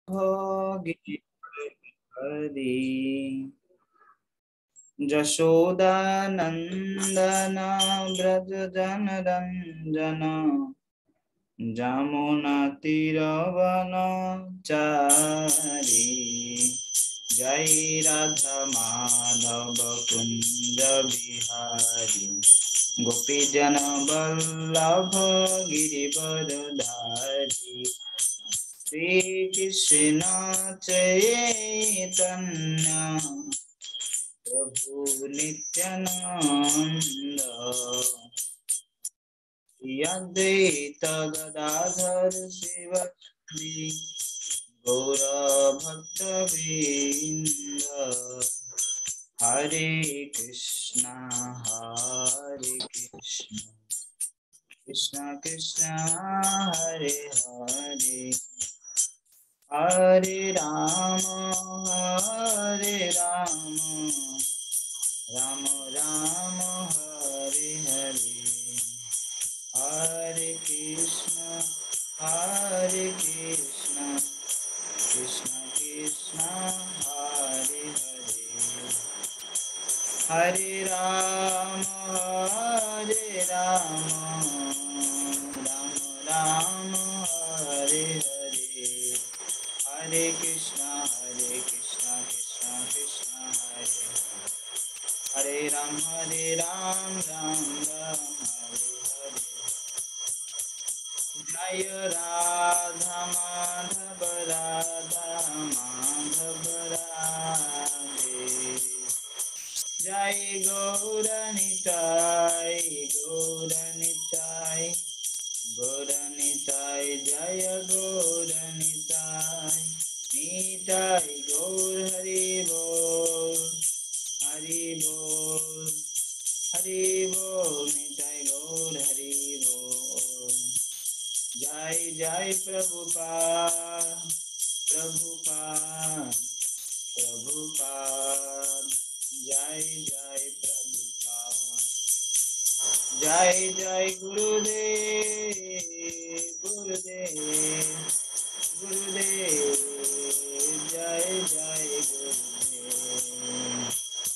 गिरिहरि जशोदानंदन व्रज जनरंजन जमुना तीरवनचारी जय राधा माधव कुंज बिहारी गोपीजन वल्लभ गिरिवरधारी श्री कृष्ण चैतन्य प्रभु नित्यानंद अद्वैत गदाधर शिवसि गौर भक्तवृंद हरे कृष्णा कृष्ण कृष्ण हरे हरे हरे राम राम राम हरे हरे हरे कृष्ण कृष्ण कृष्ण हरे हरे हरे राम राम राम हरे हरे हरे कृष्ण कृष्ण कृष्ण हरे हरे राम राम राम हरे हरे जय राधा माधव राधे जय गौर निताय जय गौर निताय गौर हरि बोल निताय गौर हरि बोल जय जय प्रभुपाद जय जय प्रभुपाद जय जय गुरुदेव जय जय गुरुदेव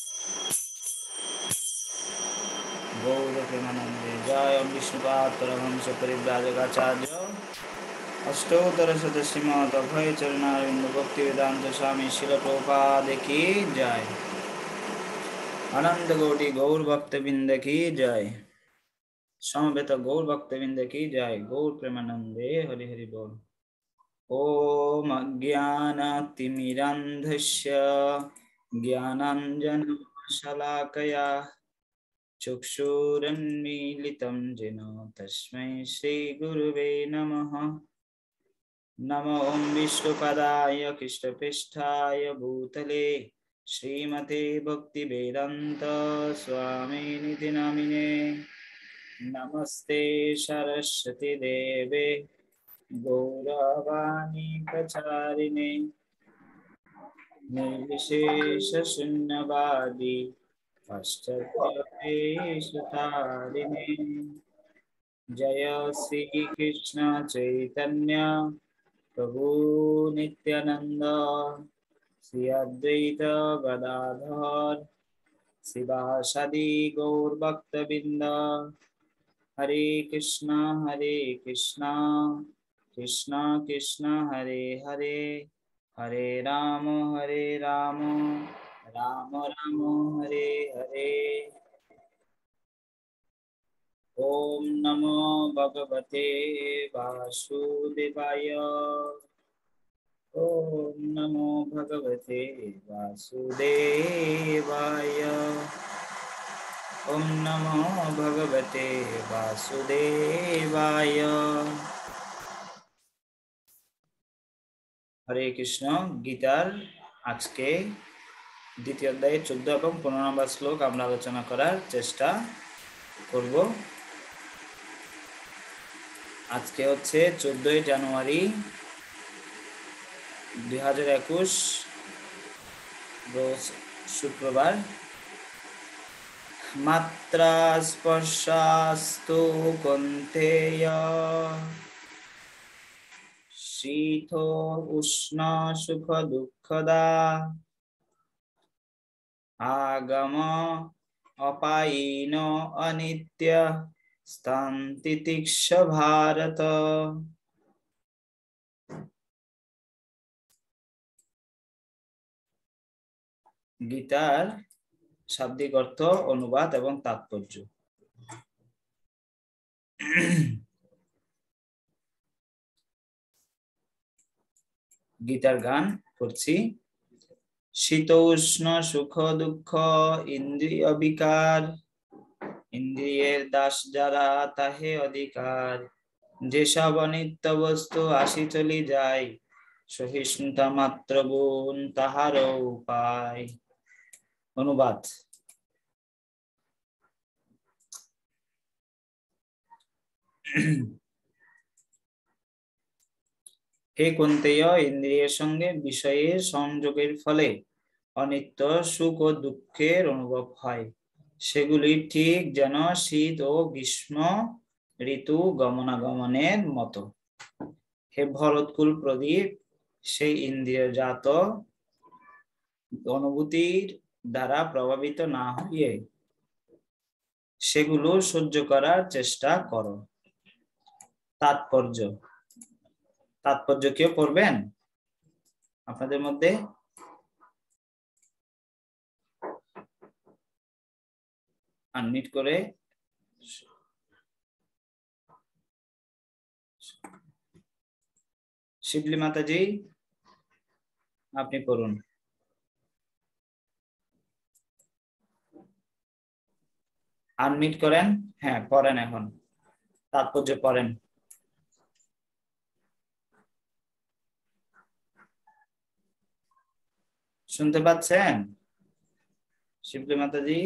गौर प्रेमानंदे जय विष्णुपाद परमहंस परिव्राजकाचार्य अष्टोत्तर शतश्रीमद अभय चरणारविंद भक्ति वेदांत स्वामी श्रील प्रभुपाद की जय अनंत कोटि गौर भक्तवृंद की जय समवेत गौर भक्तवृंद की जय गौर प्रेमानंदे हरि हरि बोल ओम अज्ञानतिमिरान्धस्य ज्ञानाञ्जनशलाकया चक्षुरुन्मीलितं येन तस्मै श्रीगुरुवे नमः नमो विष्णुपदाय कृष्णपृष्ठाय भूतले श्रीमते भक्तिवेदान्त स्वामिनिति नामिने नमस्ते सरस्वती देवे गौरवाणी प्रचारिणे निर्विशेषशून्यवादी पाश्चात्यदेशतारिणे जय श्री कृष्ण चैतन्य प्रभु नित्यानंद श्री अद्वैत गदाधर शिवासादि गौर भक्तवृंद हरे कृष्ण कृष्ण कृष्ण हरे हरे हरे राम राम राम हरे हरे ओम नमो भगवते वासुदेवाय ओम नमो भगवते वासुदेवाय ओम नमो भगवते वासुदेवाय हरे कृष्ण गीतार आज के द्वितीय अध्याय 14 এবং 15 নম্বর শ্লোক আমরা আলোচনা করার চেষ্টা করব আজকে হচ্ছে 14 জানুয়ারি 2021 রোজ শুক্রবার মাত্রা স্পর্শাস্তু কন্তেয় শীত উষ্ণ সুখ দুঃখদা আগম অপায়ীন অনিত্য স্থান্তিতিক্ষ ভারত। গীতার শাব্দিক অর্থ, অনুবাদ এবং তাৎপর্য। গীতার গান করছি। শীত উষ্ণ সুখ দুঃখ ইন্দ্রিয় বিকার, ইন্দ্রিয়ের দাস যারা তাহে অধিকার, যেসব অনিত্য বস্তু আসি চলি যায়, সহিষ্ণুতা মাত্র গুণ তাহার উপায়। অনুবাদ। হে কুন্তেয়, ইন্দ্রিয়ের সঙ্গে বিষয়ের সংযোগের ফলে অনিত্য সুখ ও দুঃখের অনুভব হয়। সেগুলি ঠিক যেন শীত ও গ্রীষ্ম ঋতু গমনাগমনের মতো। হে ভরতকুল প্রদীপ, সেই ইন্দ্রিয়জাত অনুভূতির দ্বারা প্রভাবিত না হয়ে সেগুলো সহ্য করার চেষ্টা করো। তাৎপর্য। তাৎপর্য কেউ পড়বেন আপনাদের মধ্যে? আনমিউট করে শিবলি মাতাজি আপনি পড়ুন। আনমিউট করেন। হ্যাঁ, পড়েন, এখন তাৎপর্য পড়েন। শুনতে পাচ্ছেন শিবলি মাতাজি?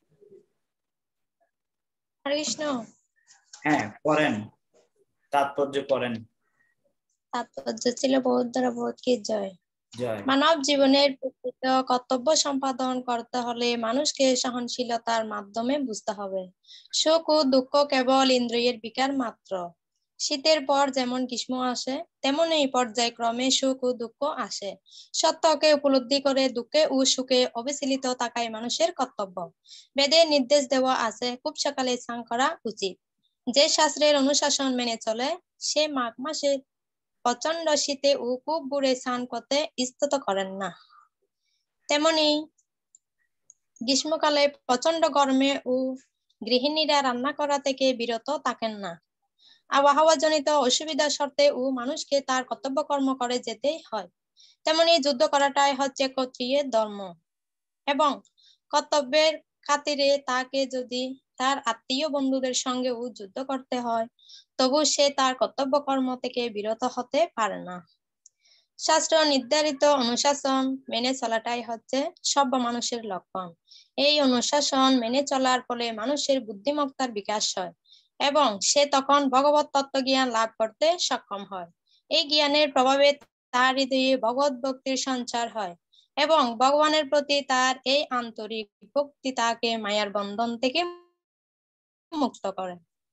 কৃষ্ণ। হ্যাঁ, পড়েন, তাৎপর্য পড়েন। তাৎপর্য ছিল বহুত দ্বারা বহুত কি জয়। জয়। মানব জীবনের প্রকৃত কর্তব্য সম্পাদন করতে হলে মানুষকে সহনশীলতার মাধ্যমে বুঝতে হবে। সুখ ও দুঃখ কেবল ইন্দ্রিয়ের বিকার মাত্র। শীতের পর যেমন গ্রীষ্ম আসে, তেমনই পর্যায়ক্রমে সুখ ও দুঃখ আসে। সত্যকে উপলব্ধি করে দুঃখে ও সুখে অবিচলিত থাকাই মানুষের কর্তব্য। বেদে নির্দেশ দেওয়া আছে খুব সকালে স্নান করা উচিত। যে শাস্ত্রের অনুশাসন মেনে চলে সে মাঘ মাসে প্রচন্ড শীতে ও খুব ভোরে স্নান করতে ইস্তত করেন না। তেমনি গ্রীষ্মকালে প্রচন্ড গরমে ও গৃহিণীরা রান্না করা থেকে বিরত থাকেন না। আবহাওয়াজনিত অসুবিধা সত্ত্বে ও মানুষকে তার কর্তব্য কর্ম করে যেতে হয়। তেমনি যুদ্ধ করাটাই হচ্ছে ক্ষত্রিয়ের ধর্ম এবং কর্তব্যের খাতিরে তাকে যদি তার আত্মীয় বন্ধুদের সঙ্গেও যুদ্ধ করতে হয়, তবু সে তার কর্তব্য কর্ম থেকে বিরত হতে পারে না। শাস্ত্র নির্ধারিত অনুশাসন মেনে চলাটাই হচ্ছে সভ্য মানুষের লক্ষণ। এই অনুশাসন মেনে চলার ফলে মানুষের বুদ্ধিমত্তার বিকাশ হয় এবং সে তখন ভগবত তত্ত্ব জ্ঞান লাভ করতে সক্ষম হয়। এই জ্ঞানের প্রভাবে তার হৃদয়ে ভগবত ভক্তির সঞ্চার হয় এবং ভগবানের প্রতি তার এই আন্তরিক ভক্তি তাকে মায়ার বন্ধন থেকে মুক্ত করে।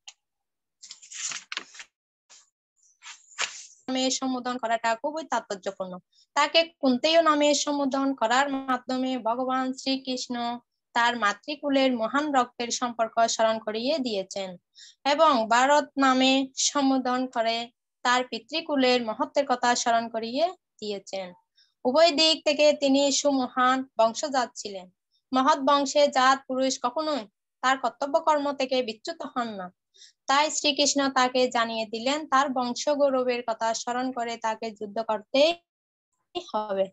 নামে সম্বোধন করাটা খুবই তাৎপর্যপূর্ণ। তাকে কুন্তেয় নামে সম্বোধন করার মাধ্যমে ভগবান শ্রীকৃষ্ণ তার মাতৃকুলের মহান রক্তের সম্পর্ক স্মরণ করিয়ে দিয়েছেন এবং ভারত নামে সম্বোধন করে তার পিতৃকুলের মহত্বের কথা স্মরণ করিয়ে দিয়েছেন। উভয় দিক থেকে তিনি সুমহান বংশজাত ছিলেন। মহৎ বংশে জাত পুরুষ কখনোই তার কর্তব্য কর্ম থেকে বিচ্যুত হন না। তাই শ্রীকৃষ্ণ তাকে জানিয়ে দিলেন তার বংশ গৌরবের কথা স্মরণ করে তাকে যুদ্ধ করতেই হবে।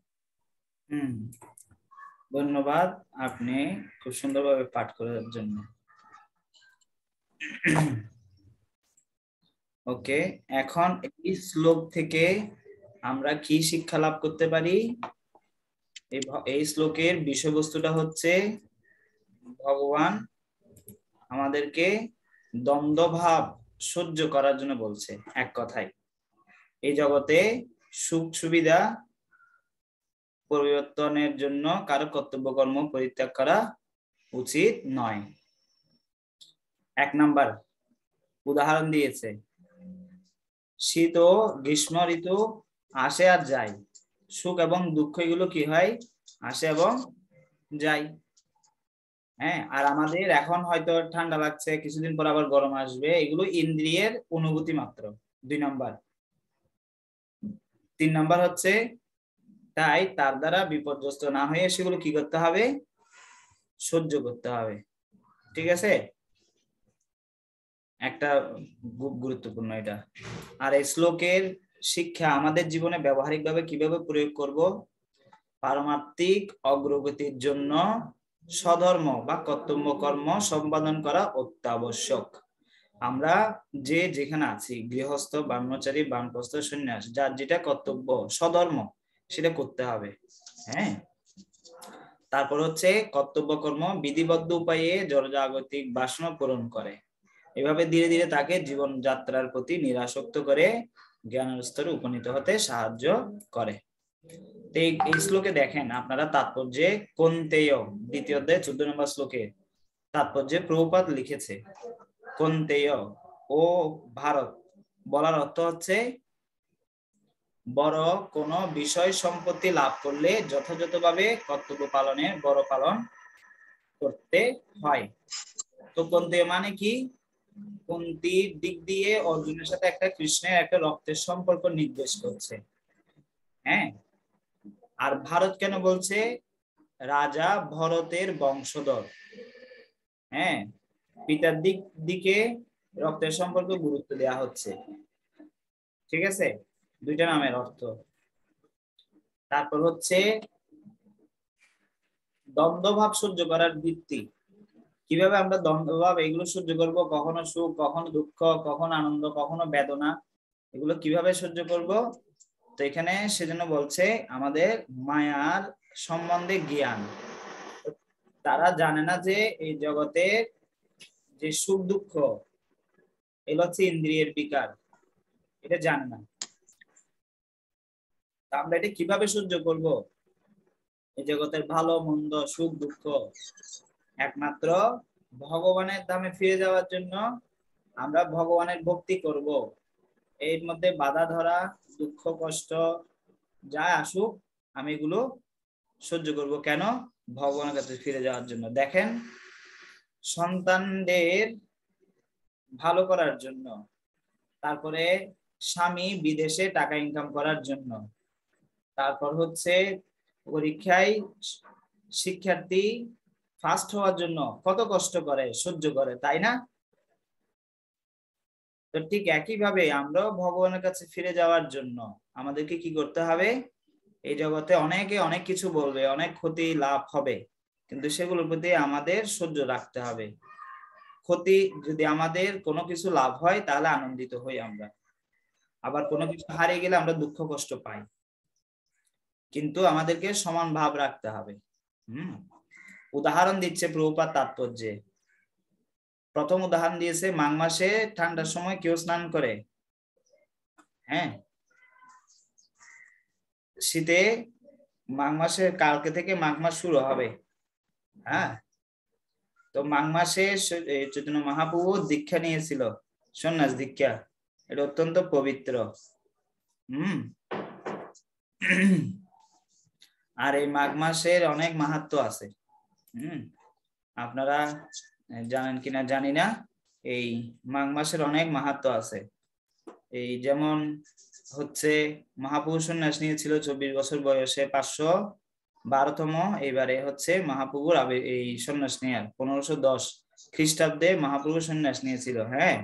ধন্যবাদ আপনি খুব সুন্দরভাবে পাঠ করার জন্য। ওকে, এখন এই শ্লোক থেকে আমরা কি শিক্ষা লাভ করতে পারি? এই শ্লোকের বিষয়বস্তুটা হচ্ছে ভগবান আমাদেরকে দ্বন্দ্বভাব সহ্য করার জন্য বলছে। এক কথায় এই জগতে সুখ সুবিধা পরিবর্তনের জন্য কারো কর্তব্য কর্ম পরিত্যাগ করা উচিত নয়। এক নাম্বার উদাহরণ দিয়েছে, শীত ও গ্রীষ্ম ঋতু আসে আর যায়, সুখ এবং দুঃখ এগুলো কি হয়, আসে এবং যায়। হ্যাঁ, আর আমাদের এখন হয়তো ঠান্ডা লাগছে, কিছুদিন পর আবার গরম আসবে, এগুলো ইন্দ্রিয়ের অনুভূতি মাত্র। 2 নাম্বার। 3 নাম্বার হচ্ছে তাই তার দ্বারা বিপর্যস্ত না হয়ে সেগুলো কি করতে হবে, সহ্য করতে হবে। ঠিক আছে, একটা গুরুত্বপূর্ণ এটা। আর এই শ্লোকের শিক্ষা আমাদের জীবনে ব্যবহারিকভাবে কিভাবে প্রয়োগ করব, পারমার্থিক অগ্রগতির জন্য স্বধর্ম বা কর্তব্য কর্ম সম্পাদন করা অত্যাবশ্যক। আমরা যে যেখানে আছি, গৃহস্থ, ব্রহ্মচারী, বানপ্রস্থ, সন্ন্যাস, যার যেটা কর্তব্য স্বধর্ম সেটা করতে হবে। হ্যাঁ, তারপর হচ্ছে কর্তব্য কর্ম বিধিবদ্ধ উপায়ে জড়জাগতিক বাসনা পূরণ করে। এভাবে ধীরে ধীরে তাকে জীবন যাত্রার প্রতি নিরাসক্ত করে জ্ঞানের স্তরে উপনীত হতে সাহায্য করে। এই শ্লোকে দেখেন আপনারা তাৎপর্যে কোন্তেয় দ্বিতীয় অধ্যায় 14 নম্বর শ্লোকে তাৎপর্যে প্রভুপাদ লিখেছে, কোন্তেয় ও ভারত বলার অর্থ হচ্ছে বড় কোনো বিষয় সম্পত্তি লাভ করলে যথাযথভাবে কর্তব্য পালনের বড় পালন করতে হয়। তো কোন্তেয় মানে কি, কুন্তির দিক দিয়ে অর্জুনের সাথে একটা কৃষ্ণের একটা রক্তের সম্পর্ক নির্দেশ করছে। হ্যাঁ, আর ভারত কেন বলছে, রাজা ভরতের বংশধর। হ্যাঁ, পিতার দিকে রক্তের সম্পর্ক গুরুত্ব দেওয়া হচ্ছে। ঠিক আছে, দুইটা নামের অর্থ। তারপর হচ্ছে দ্বন্দ্বভাব সহ্য করার ভিত্তি, কিভাবে আমরা দ্বন্দ্বভাব এগুলো সহ্য করব, কখনো সুখ, কখনো দুঃখ, কখনো আনন্দ, কখনো বেদনা, এগুলো কিভাবে সহ্য করব। তো এখানে সেজন্য বলছে আমাদের মায়ার সম্বন্ধে জ্ঞান। তারা জানে না যে এই জগতে যে সুখ দুঃখ এগুলো হচ্ছে ইন্দ্রিয়ের বিকার, এটা জানে না। আমরা এটা কিভাবে সহ্য করব, এই জগতের ভালো মন্দ সুখ দুঃখ একমাত্র ভগবানের ধামে ফিরে যাওয়ার জন্য আমরা ভগবানের ভক্তি করব। এর মধ্যে বাধা ধরা, দুঃখ কষ্ট যা আসুক আমি এগুলো সহ্য করব। কেন? ভগবানের কাছে ফিরে যাওয়ার জন্য। দেখেন, সন্তানদের ভালো করার জন্য, তারপরে স্বামী বিদেশে টাকা ইনকাম করার জন্য, তারপর হচ্ছে পরীক্ষায় শিক্ষার্থী ফার্স্ট হওয়ার জন্য কত কষ্ট করে, সহ্য করে, তাই না? তো ঠিক একইভাবে আমরাও ভগবানের কাছে ফিরে যাওয়ার জন্য আমাদেরকে কি করতে হবে, এই জগতে অনেকে অনেক কিছু বলবে, অনেক ক্ষতি লাভ হবে, কিন্তু সেগুলোর প্রতি আমাদের সহ্য রাখতে হবে। ক্ষতি যদি আমাদের কোনো কিছু লাভ হয় তাহলে আনন্দিত হই আমরা, আবার কোনো কিছু হারিয়ে গেলে আমরা দুঃখ কষ্ট পাই, কিন্তু আমাদেরকে সমান ভাব রাখতে হবে। উদাহরণ দিচ্ছে প্রভুপাদ তাৎপর্যে। প্রথম উদাহরণ দিয়েছে মাঘ মাসে ঠান্ডার সময় কেউ স্নান করে। হ্যাঁ, শীতে মাঘ মাসে কালকে থেকে মাঘ মাস শুরু হবে। হ্যাঁ, তো মাঘ মাসে চৈতন্য মহাপ্রভু দীক্ষা নিয়েছিল, সন্ন্যাস দীক্ষা। এটা অত্যন্ত পবিত্র। আর এই মাঘ মাসের অনেক মাহাত্ম্য আছে। আপনারা জানেন কিনা জানি না, এই মাঘ মাসের অনেক মাহাত্ম্য আছে। এই যেমন হচ্ছে মহাপ্রভু সন্ন্যাস নিয়েছিল 24 বছর বয়সে, 512তম এবারে হচ্ছে মহাপ্রভুর এই সন্ন্যাস নেয়ার 1510 খ্রিস্টাব্দে মহাপ্রভু সন্ন্যাস নিয়েছিল। হ্যাঁ,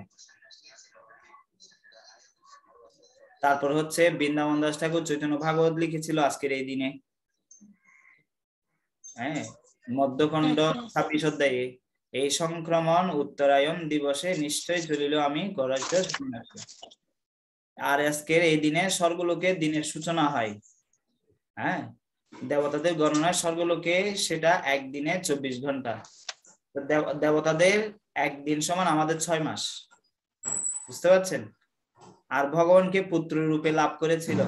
তারপর হচ্ছে বৃন্দাবন দাস ঠাকুর চৈতন্য ভাগবত লিখেছিল আজকের এই দিনে। হ্যাঁ, মধ্যখণ্ড 26 অধ্যায়ে, এই সংক্রমণ উত্তরায়ণ দিবসে নিশ্চয় চলিল আমি গরাজ্য সন্ন্যাস। আর আজকের এই দিনে স্বর্গলোকের দিনের সূচনা হয়। হ্যাঁ, দেবতাদের গণনায় স্বর্গলোকে সেটা একদিনে 24 ঘন্টা। দেবতাদের একদিন সমান আমাদের 6 মাস, বুঝতে পারছেন? আর ভগবানকে পুত্র রূপে লাভ করেছিল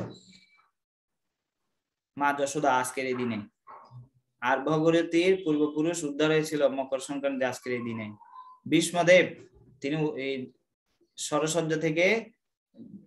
মা যশোদা আজকের এই দিনে। আর ভগবতীর পূর্বপুরুষ উদ্ধার হয়েছিল মকর সংক্রান্তি আজকের এই দিনে। ভীষ্মদেব তিনি এই সরসজ্জা থেকে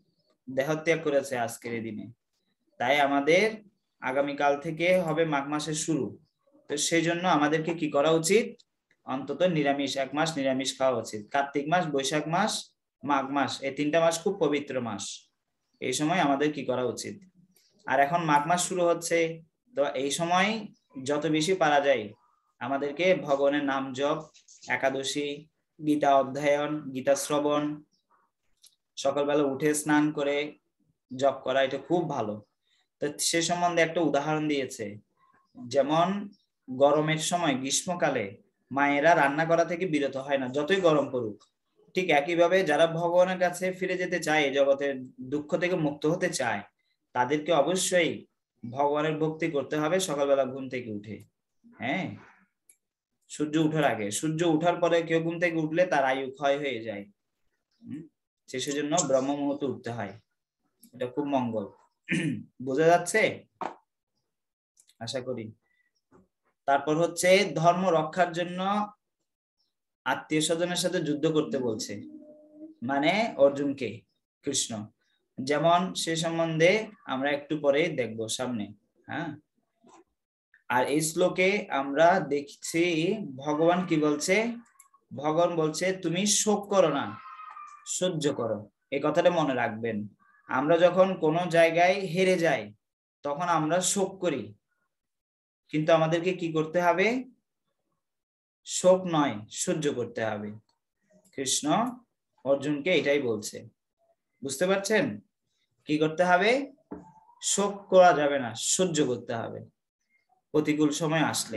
দেহত্যাগ করেছে আজকের এই দিনে। তাই আমাদের আগামীকাল থেকে হবে মাঘ মাসের শুরু। তো সেই জন্য আমাদেরকে কি করা উচিত? অন্তত নিরামিষ 1 মাস নিরামিষ খাওয়া উচিত। কার্তিক মাস, বৈশাখ মাস, মাঘ মাস, এই 3টা মাস খুব পবিত্র মাস। এই সময় আমাদের কি করা উচিত? আর এখন মাঘ মাস শুরু হচ্ছে, তো এই সময় যত বেশি পারা যায় আমাদেরকে ভগবানের নাম জপ, একাদশী, গীতা অধ্যয়ন, গীতা শ্রবণ, সকালবেলা উঠে স্নান করে জপ করা, এটা খুব ভালো। তো সে সম্বন্ধে একটা উদাহরণ দিয়েছে, যেমন গরমের সময় গ্রীষ্মকালে মায়েরা রান্না করা থেকে বিরত হয় না যতই গরম পড়ুক। ঠিক একইভাবে যারা ভগবানের কাছে ফিরে যেতে চায়, জগতের দুঃখ থেকে মুক্ত হতে চায়, তাদেরকে অবশ্যই ভগবানের ভক্তি করতে হবে সকালবেলা ঘুম থেকে উঠে। হ্যাঁ, সূর্য উঠার আগে। সূর্য উঠার পরে কেউ ঘুম থেকে উঠলে তার আয়ু ক্ষয় হয়ে যায়। সেজন্য ব্রহ্ম মুহূর্তে উঠতে হয়, এটা খুব মঙ্গল। বোঝা যাচ্ছে আশা করি। তারপর হচ্ছে ধর্ম রক্ষার জন্য আত্মীয় স্বজনের সাথে যুদ্ধ করতে বলছে, মানে অর্জুনকে কৃষ্ণ। যেমন সে সম্বন্ধে আমরা একটু পরে দেখব সামনে। হ্যাঁ, আর এই শ্লোকে আমরা দেখছি ভগবান কি বলছে? ভগবান বলছে তুমি শোক করো না, সহ্য করো। এই কথাটা মনে রাখবেন। আমরা যখন কোনো জায়গায় হেরে যাই তখন আমরা শোক করি, কিন্তু আমাদেরকে কি করতে হবে? শোক নয়, সহ্য করতে হবে। কৃষ্ণ অর্জুনকে এটাই বলছে, বুঝতে পারছেন? কি করতে হবে? শোক করা যাবে না, সহ্য করতে হবে প্রতিকূল সময় আসলে।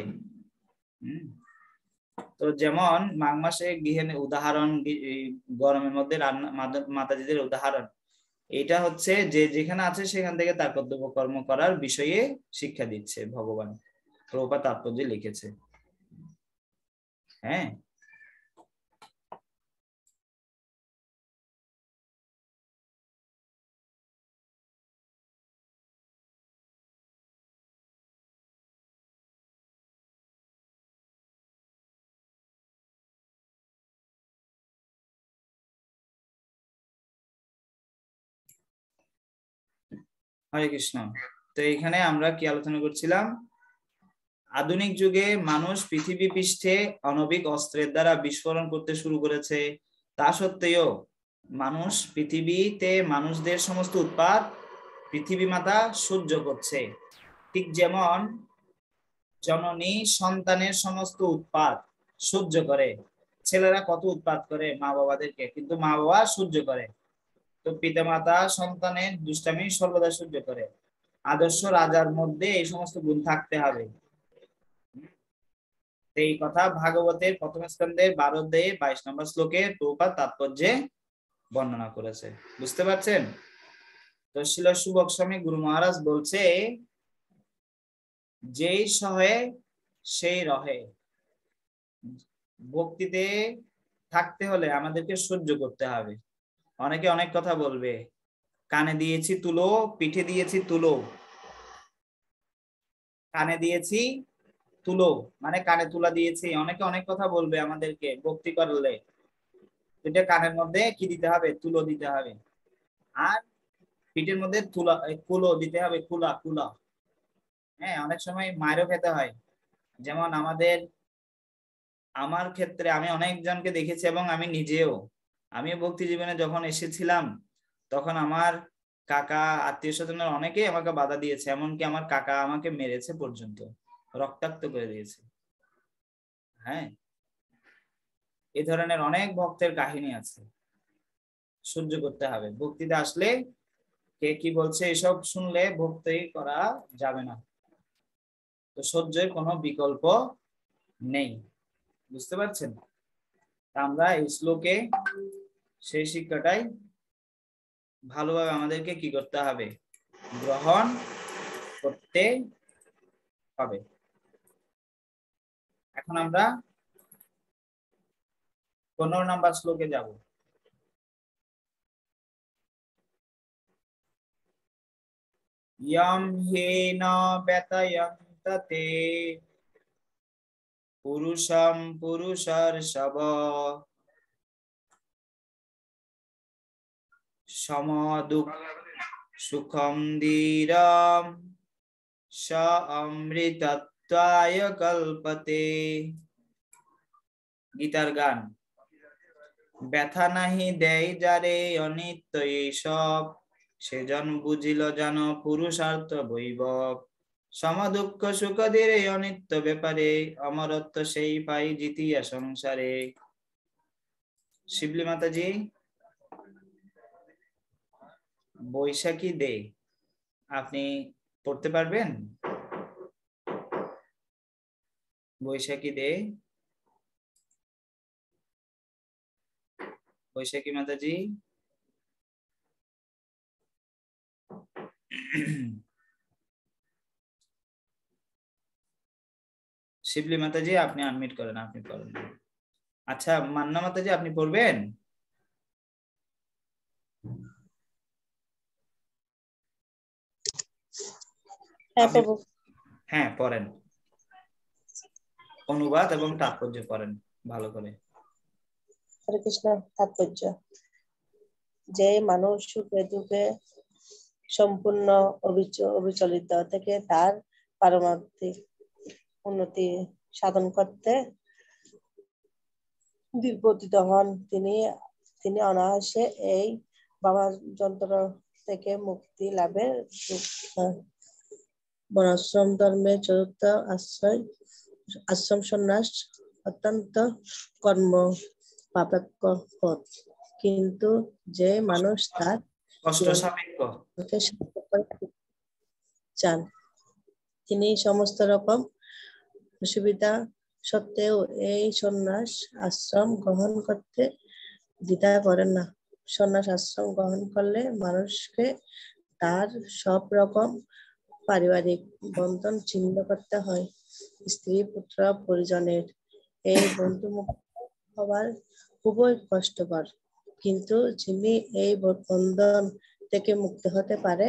তো যেমন মাঘ মাসে গৃহিণীর উদাহরণ, গরমের মধ্যে রান্না মাতাজিদের উদাহরণ, এটা হচ্ছে যে যেখানে আছে সেখান থেকে তার কর্তব্য কর্ম করার বিষয়ে শিক্ষা দিচ্ছে ভগবান। প্রভুপাদ তাৎপর্যে লিখেছে। হ্যাঁ, হরে কৃষ্ণ। তো এখানে আমরা কি আলোচনা করছিলাম? আধুনিক যুগে মানুষ পৃথিবী পৃষ্ঠে আণবিক অস্ত্রের দ্বারা বিস্ফোরণ করতে শুরু করেছে। তা সত্ত্বেও মানুষ পৃথিবীতে মানুষদের সমস্ত উৎপাত পৃথিবী মাতা সহ্য করছে। ঠিক যেমন জননী সন্তানের সমস্ত উৎপাত সহ্য করে। ছেলেরা কত উৎপাত করে মা বাবাদেরকে, কিন্তু মা বাবা সহ্য করে। তো পিতামাতা সন্তানের দুষ্টামি সর্বদা সহ্য করে। আদর্শ রাজার মধ্যে এই সমস্ত গুণ থাকতে হবে। এই কথা ভাগবতের প্রথম স্কন্ধের 12 নম্বর শ্লোকে প্রভুপাদ তাৎপর্যে বর্ণনা করেছে। বুঝতে পারছেন? তো শিল সুবক স্বামী গুরু মহারাজ বলছে, যেই সহে সেই রহে। ভক্তিতে থাকতে হলে আমাদেরকে সহ্য করতে হবে। অনেকে অনেক কথা বলবে, কানে দিয়েছি তুলো, পিঠে দিয়েছি তুলো। কানে দিয়েছি তুলো মানে কানে তুলা দিয়েছি। অনেকে অনেক কথা বলবে আমাদেরকে ভক্তি করলে। এটা কানের মধ্যে কি দিতে হবে? তুলো দিতে হবে। আর পিঠের মধ্যে তুলা কুলো দিতে হবে, কুলা কুলা। হ্যাঁ, অনেক সময় মায়েরও খেতে হয়। যেমন আমার ক্ষেত্রে আমি অনেকজনকে দেখেছি এবং আমি নিজেও, আমি ভক্তি জীবনে যখন এসেছিলাম তখন আমার কাকা আত্মীয় স্বজনের অনেকেই আমাকে বাধা দিয়েছে, এমনকি আমার কাকা আমাকে মেরেছে পর্যন্ত, রক্তাক্ত করে দিয়েছে। হ্যাঁ, এই ধরনের অনেক ভক্তের কাহিনী আছে। সহ্য করতে হবে ভক্তিতে আসলে। কে কি বলছে এসব শুনলে ভক্তি করা যাবে না। তো সহ্যের কোনো বিকল্প নেই। বুঝতে পারছেন? আমরা এই শ্লোকে সেই শিক্ষাটাই ভালোভাবে আমাদেরকে কি করতে হবে? গ্রহণ করতে হবে। এখন আমরা 15 নম্বর শ্লোকে যাব। यम हेन व्यतयन्ते पुरुषं पुरुषर्षभ সমদুঃখ সুখম ধীরম স অমৃতত্বায় কল্পতে। গীতার গান। ব্যথা নাহি দেয় যারে অনিত্য এইসব, সেজন বুঝিল জানো পুরুষার্থ বৈভব। সমদুঃখ সুখ ধীরে অনিত্য ব্যাপারে, অমরত্ব সেই পাই জিতিয়া সংসারে। শিবলি মাতাজি। বৈশাখী দে আপনি পড়তে পারবেন? বৈশাখী দে, বৈশাখী মাতাজি। শিবলি মাতাজি আপনি আনমিউট করেন, আপনি পড়েন। আচ্ছা মান্না মাতাজি আপনি পড়বেন? হ্যাঁ পড়েন, অনুবাদ এবং তাৎপর্য পড়েন ভালো করে। হরে কৃষ্ণ। তাৎপর্য: যে মানুষ সুখে দুঃখে সম্পূর্ণ অবিচলিত থেকে তার পারমার্থিক উন্নতি সাধন করতে নির্বর্তিত হন, তিনি অনায়াসে এই ভাবাযন্ত্র থেকে মুক্তি লাভের বর্ণাশ্রম ধর্মের চতুর্থ আশ্রম সন্ন্যাস অত্যন্ত কর্ম সাপেক্ষ পথ। কিন্তু যে মানুষ তার কষ্ট সাপেক্ষ চান, তিনি সমস্ত রকম অসুবিধা সত্ত্বেও এই সন্ন্যাস আশ্রম গ্রহণ করতে দ্বিধা করেন না। সন্ন্যাস আশ্রম গ্রহণ করলে মানুষকে তার সব রকম পারিবারিক বন্ধন ছিন্ন করতে হয়। স্ত্রী পুত্র পরিজনের এই বন্ধুমুক্ত হওয়ার খুবই কষ্টকর, কিন্তু যিনি এই বন্ধন থেকে মুক্ত হতে পারে,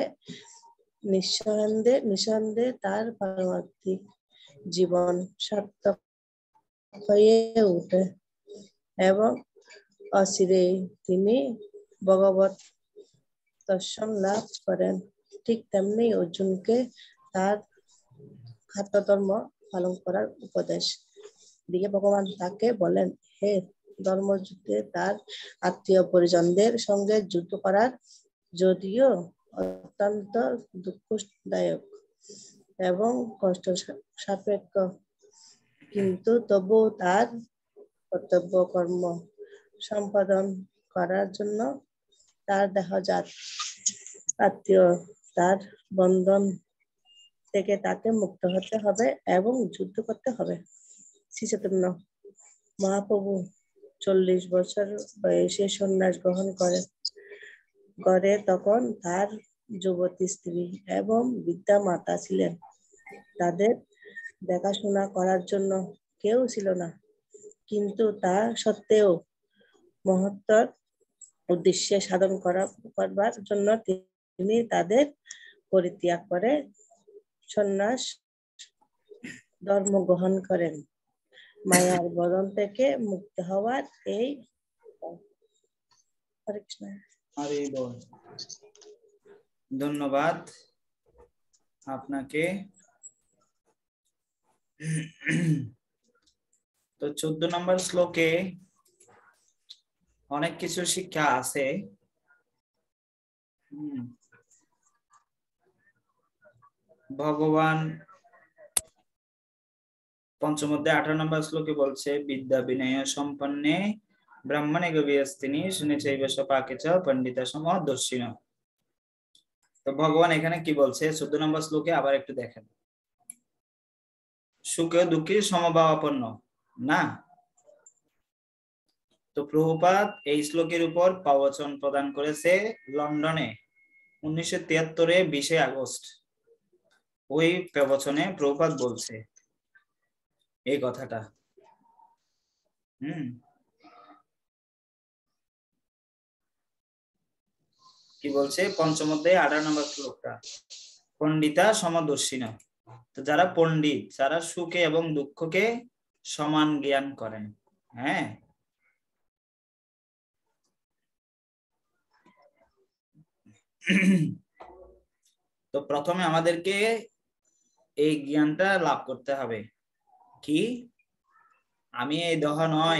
নিঃসন্দেহে তার পারমার্থিক জীবন সার্থক হয়ে ওঠে এবং অচিরেই তিনি ভগবত দর্শন লাভ করেন। ঠিক তেমনি অর্জুনকে তার খাদ্যধর্ম পালন করার উপদেশ দিয়ে ভগবান তাকে বলেন, হে ধর্মযুদ্ধে তার আত্মীয় পরিজনদের সঙ্গে যুদ্ধ করার যদিও অত্যন্ত দুঃখদায়ক এবং কষ্ট সাপেক্ষ, কিন্তু তবু তার কর্তব্য কর্ম সম্পাদন করার জন্য তার দেহজাত আত্মীয় তার বন্ধন থেকে তাকে মুক্ত হতে হবে এবং যুদ্ধ করতে হবে। শ্রী চৈতন্য মহাপ্রভু 40 বছর বয়সে সন্ন্যাস গ্রহণ করে তখন তার যুবতী স্ত্রী এবং বৃদ্ধা মাতা ছিলেন। তাদের দেখাশোনা করার জন্য কেউ ছিল না, কিন্তু তা সত্ত্বেও মহত্তর উদ্দেশ্যে সাধন করবার জন্য তিনি তাদের পরিত্যাগ করে সন্ন্যাস ধর্ম গ্রহণ করেন। মায়ার বন্ধন থেকে মুক্ত হওয়ার এই ধন্যবাদ আপনাকে। তো 14 নম্বর শ্লোকে অনেক কিছু শিক্ষা আছে। ভগবান পঞ্চম অধ্যায় 18 নম্বর শ্লোকে বলছে, বিদ্যা বিনয় সম্পন্নে ব্রাহ্মণে গভীরস্তিনি শুনেছৈব সপাকেচ পণ্ডিতা সমদর্শিন। তো ভগবান এখানে কি বলছে 14 নম্বর শ্লোকে আবার একটু দেখেন। সুখে দুঃখে সমভাবাপন্ন না। তো প্রভুপাদ এই শ্লোকের উপর প্রবচন প্রদান করেছে লন্ডনে 1973 20 আগস্ট। ওই প্রবচনে প্রভুপাদ বলছে এই কথাটা। কি বলছে পঞ্চম অধ্যায়ে 18 নম্বর শ্লোকটা, পণ্ডিতা সমদর্শিনা। তো যারা পণ্ডিত, যারা সুখে এবং দুঃখকে সমান জ্ঞান করেন। হ্যাঁ, তো প্রথমে আমাদেরকে এই জ্ঞানটা লাভ করতে হবে কি আমি এই দেহ নয়।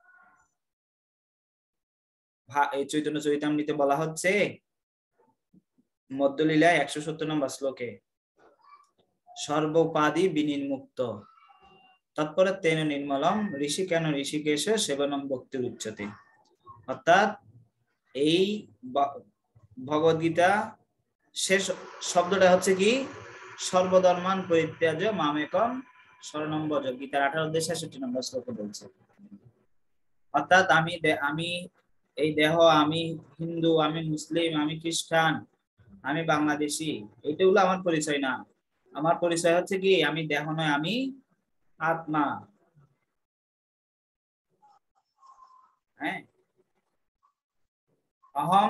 এই চৈতন্য চরিতামৃতে বলা হচ্ছে মধ্যলীলায় 170 নম্বর শ্লোকে সর্বোপাধি বিনির্মুক্ত তৎপরে তেন নির্মলম ঋষি কেন ঋষিকেশ সেবনম ভক্তি উচ্চতে। অর্থাৎ এই ভগবদ্গীতা শেষ শব্দটা হচ্ছে কি সর্বধর্মান পরিত্যাজ্য মামেকম শরণম ভজ, গীতার 18-66 নম্বর শ্লোকে বলছে। অর্থাৎ আমি এই দেহ, আমি হিন্দু, আমি মুসলিম, আমি খ্রিস্টান, আমি বাংলাদেশি, এটা হলো আমার পরিচয় না। আমার পরিচয় হচ্ছে কি আমি দেহ নয়, আমি আত্মা। হ্যাঁ, অহম,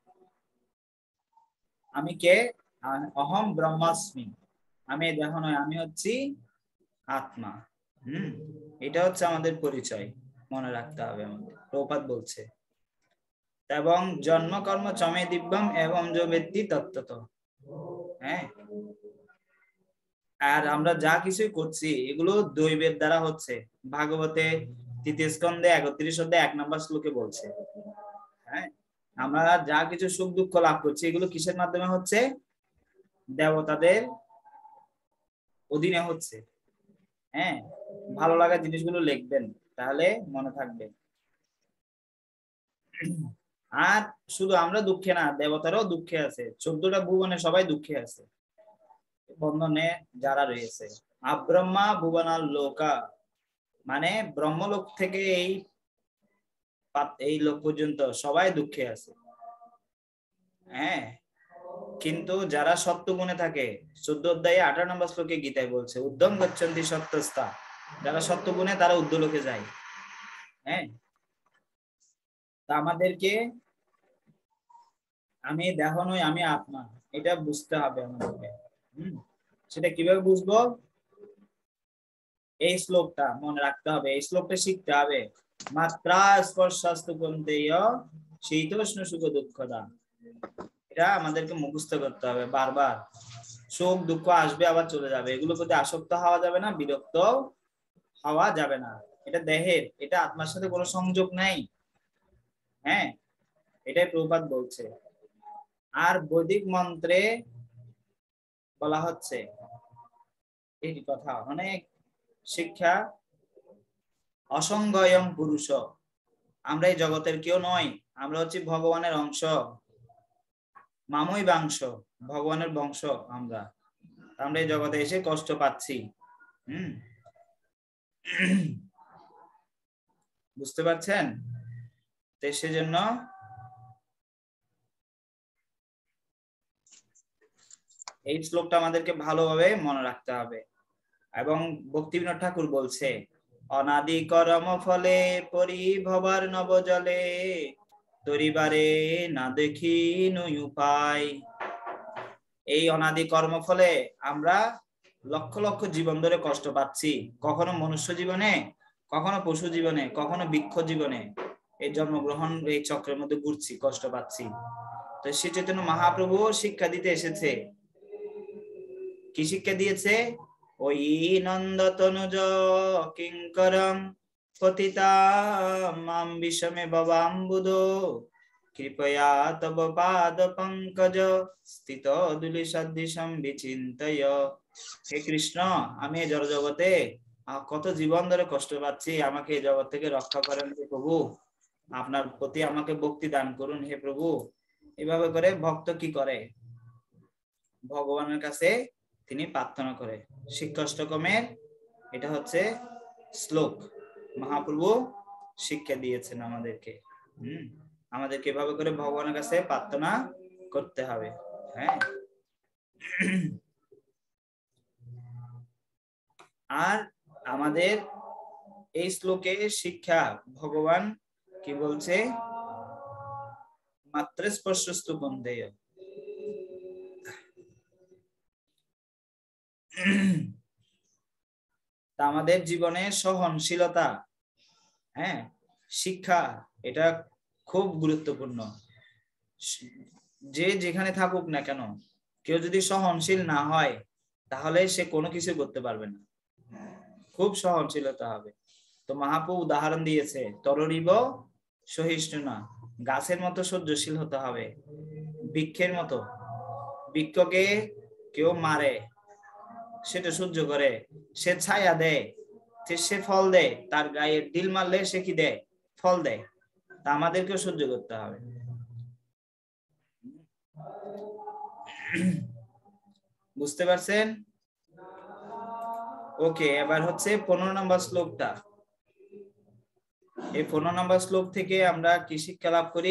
আমি কে? অহম ব্রহ্মাস্মি, আমি দেহ নয়, আমি হচ্ছি আত্মা। এটা হচ্ছে আমাদের পরিচয়, মনে রাখতে হবে আমাদের। প্রভুপাদ বলছে এবং জন্ম কর্ম চমে দিব্যম এবং যে ব্যক্তি তত্ত্বত। হ্যাঁ, আর আমরা যা কিছু করছি এগুলো দৈবের দ্বারা হচ্ছে। ভাগবতে 3য় স্কন্ধে 31 অধ্যায় 1 নম্বর শ্লোকে বলছে। হ্যাঁ, আমরা যা কিছু সুখ দুঃখ লাভ করছি এগুলো কিসের মাধ্যমে হচ্ছে? দেবতাদের অধীনে হচ্ছে। হ্যাঁ, ভালো লাগা জিনিসগুলো লিখবেন, তাহলে মনে থাকবে। আর শুধু আমরা দুঃখে না, দেবতারাও দুঃখে আছে। 14টা ভুবনে সবাই দুঃখে আছে, বন্ধনে যারা রয়েছে। আব্রহ্মা ভুবনাল লোকা, মানে ব্রহ্মলোক থেকে এই লোক পর্যন্ত সবাই দুঃখে আছে। হ্যাঁ, কিন্তু যারা সত্যগুণে থাকে 14 অধ্যায়ে 18 নম্বর শ্লোকে গীতায় বলছে উদ্যম গচ্ছন্তি সত্যস্থা, যারা সত্যগুণে তারা ঊর্ধ্বলোকে যায়। হ্যাঁ, তা আমাদেরকে আমি দেহ নই, আমি আত্মা, এটা বুঝতে হবে আমাদেরকে। সেটা কিভাবে বুঝবো? এই শ্লোকটা মনে রাখতে হবে, এই শ্লোকটা শিখতে হবে। মাত্রা স্পর্শাস্তু কন্তেয় শীতোষ্ণ সুখ দুঃখদা, এটা আমাদেরকে মুখস্থ করতে হবে বারবার। সুখ দুঃখ আসবে আবার চলে যাবে, এগুলো প্রতি আসক্ত হওয়া যাবে না, বিরক্ত হওয়া যাবে না। এটা দেহের, এটা আত্মার সাথে কোনো সংযোগ নাই। হ্যাঁ, এটাই প্রভুপাদ বলছে। আর বৈদিক মন্ত্রে বলা হচ্ছে এই কথা, অনেক শিক্ষা, অসংগয়ং পুরুষ, আমরা এই জগতের কেউ নয়, আমরা হচ্ছে ভগবানের অংশ, মামই বাংশ, ভগবানের বংশ আমরা। আমরা এই জগতে এসে কষ্ট পাচ্ছি। বুঝতে পারছেন? তো সেজন্য এই শ্লোকটা আমাদেরকে ভালোভাবে মনে রাখতে হবে। এবং ভক্তিবিনোদ ঠাকুর বলছে অনাদি কর্ম ফলে পরিভবার নবজলে তরিবারে না দেখি নই উপায়। এই অনাদি কর্ম ফলে আমরা লক্ষ লক্ষ জীবন ধরে কষ্ট পাচ্ছি, কখনো মনুষ্য জীবনে, কখনো পশু জীবনে, কখনো বৃক্ষ জীবনে, এই জন্মগ্রহণ এই চক্রের মধ্যে ঘুরছি, কষ্ট পাচ্ছি। তো শ্রী চৈতন্য মহাপ্রভু শিক্ষা দিতে এসেছে। কি শিক্ষা দিয়েছে? ওই নন্দতনুজ কিঙ্করম পতিতাম বিষমে ভবাম্বুধো কৃপয়া তব পাদ পঙ্কজ স্থিত দুলি সদৃশম বিচিন্তয়। হে কৃষ্ণ, আমি এই জড় জগতে কত জীবন ধরে কষ্ট পাচ্ছি, আমাকে এই জগৎ থেকে রক্ষা করেন হে প্রভু, আপনার প্রতি আমাকে ভক্তি দান করুন হে প্রভু। এভাবে করে ভক্ত কি করে? ভগবানের কাছে তিনি প্রার্থনা করে। শিক্ষাষ্টকমের এটা হচ্ছে শ্লোক, মহাপ্রভু শিক্ষা দিয়েছেন আমাদেরকে। আমাদেরকে এভাবে করে ভগবানের কাছে প্রার্থনা করতে হবে। হ্যাঁ, আর আমাদের এই শ্লোকে শিক্ষা, ভগবান কি বলছে? মাত্র স্পর্শস্তু কন্তেয়, আমাদের জীবনে সহনশীলতা, হ্যাঁ, শিক্ষা, এটা খুব গুরুত্বপূর্ণ। যে যেখানে থাকুক না কেন, কেউ যদি সহনশীল না হয় তাহলে সে কোনো কিছু করতে পারবে না। খুব সহনশীলতা হবে। তো মহাপ্রভু উদাহরণ দিয়েছে, তররিব সহিষ্ণু না, গাছের মতো সহ্যশীল হতে হবে, বৃক্ষের মতো। বৃক্ষকে কেউ মারে, সেটা সহ্য করে, সে ছায়া দেয়, সে ফল দেয়, তার গায়ে ডিল মারলে সে কি দেয়? ফল দেয়। তা আমাদেরকেও সহ্য করতে হবে। বুঝতে পারছেন? ওকে, এবার হচ্ছে 15 নম্বর শ্লোকটা। এই 15 নম্বর শ্লোক থেকে আমরা কি শিক্ষা লাভ করি?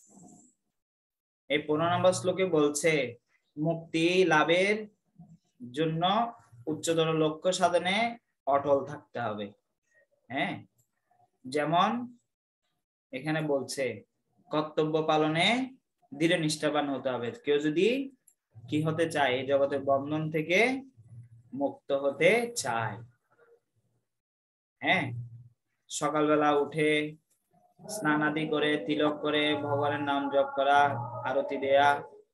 এই 15 নম্বর শ্লোকে বলছে মুক্তি লাভের জন্য উচ্চতর লক্ষ্য সাধনে অটল থাকতে হবে। হ্যাঁ, যেমন এখানে বলছে কর্তব্য পালনে দৃঢ় নিষ্ঠাবান হতে হবে। কেউ যদি কি হতে চায়, এই জগতের বন্ধন থেকে মুক্ত হতে চায়, হ্যাঁ, সকালবেলা উঠে স্নান আদি করে তিলক করে ভগবানের নাম জপ করা, আরতি দেয়া,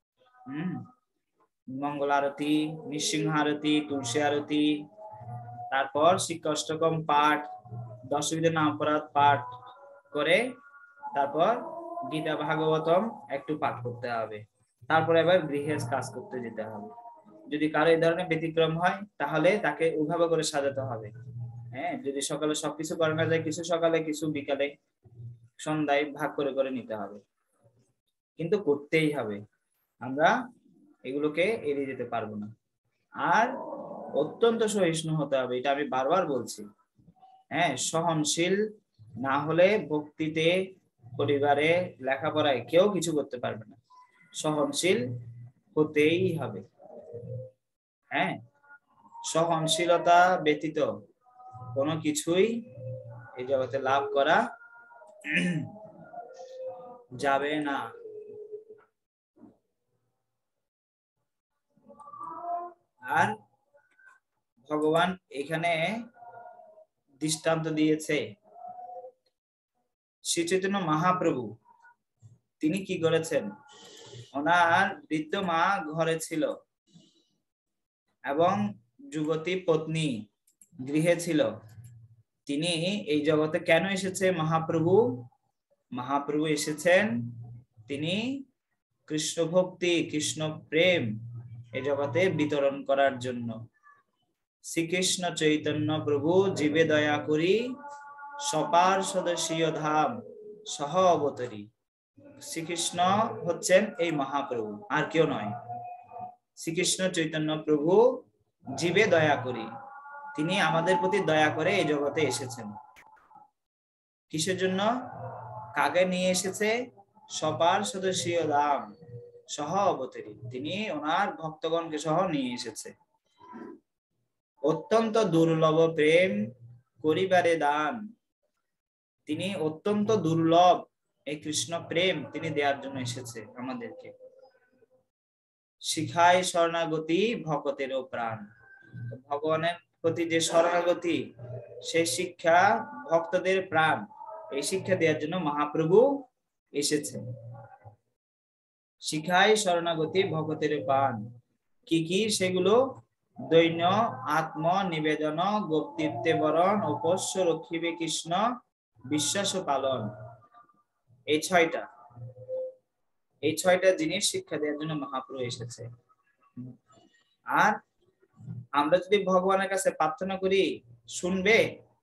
মঙ্গল আরতি, নৃসিংহ আরতি, তুলসী আরতি, তারপর শিক্ষাষ্টকম পাঠ, দশবিধ নাম অপরাধ পাঠ করে তারপর গীতা ভাগবতম একটু পাঠ করতে হবে। তারপরে এবার গৃহের কাজ করতে যেতে হবে। যদি কারো এই ধরনের ব্যতিক্রম হয় তাহলে তাকে ওইভাবে করে সাজাতে হবে। হ্যাঁ, যদি সকালে সবকিছু করা না যায়, কিছু সকালে কিছু বিকালে সন্ধ্যায় ভাগ করে করে নিতে হবে, কিন্তু করতেই হবে। আমরা এগুলোকে এড়িয়ে যেতে পারবো না। আর অত্যন্ত সহিষ্ণু হতে হবে, এটা আমি বারবার বলছি। হ্যাঁ, সহনশীল না হলে ভক্তিতে, পরিবারে, লেখাপড়ায় কেউ কিছু করতে পারবে না। সহনশীল হতেই হবে। হ্যাঁ, সহনশীলতা ব্যতীত কোনো কিছুই এই জগতে লাভ করা যাবে না। আর ভগবান এখানে দৃষ্টান্ত দিয়েছে, শ্রী চৈতন্য মহাপ্রভু তিনি কি করেছেন, ওনার বৃদ্ধ মা ঘরে ছিল এবং যুবতী পত্নী গৃহে ছিল। তিনি এই জগতে কেন এসেছে? মহাপ্রভু এসেছেন তিনি কৃষ্ণ ভক্তি, কৃষ্ণ প্রেম এই জগতে বিতরণ করার জন্য। শ্রীকৃষ্ণ চৈতন্য প্রভু জীবে দয়া করি, সপার সদস্যীয় ধাম সহ অবতরী। শ্রীকৃষ্ণ হচ্ছেন এই মহাপ্রভু, আর কেউ নয়। শ্রীকৃষ্ণ চৈতন্য প্রভু জীবে দয়া করি, তিনি আমাদের প্রতি দয়া করে এই জগতে এসেছেন। কিসের জন্য? কাকে নিয়ে এসেছে? সপার সদস্যীয় ধাম সহ অবতরী, তিনি ওনার ভক্তগণকে সহ নিয়ে এসেছে। অত্যন্ত দুর্লভ প্রেম করিবারে দান, তিনি অত্যন্ত দুর্লভ এই কৃষ্ণ প্রেম তিনি দেওয়ার জন্য এসেছে আমাদেরকে। শিখায় শরণাগতি ভক্তেরও প্রাণ, ভগবানের প্রতি যে শরণাগতি, সেই শিক্ষা ভক্তদের প্রাণ, এই শিক্ষা দেওয়ার জন্য মহাপ্রভু এসেছে। শিখায় শরণাগতি ভক্তের প্রাণ, কি কি সেগুলো? দৈন্য আত্ম নিবেদন, গোপতীর্থে বরণ, উপস্য রক্ষিবে কৃষ্ণ, বিশ্বাস পালন। এই ছয়টা জিনিস শিক্ষা দেওয়ার জন্য মহাপ্রভু এসেছে। আর আমরা যদি ভগবানের কাছে প্রার্থনা করি, শুনবে?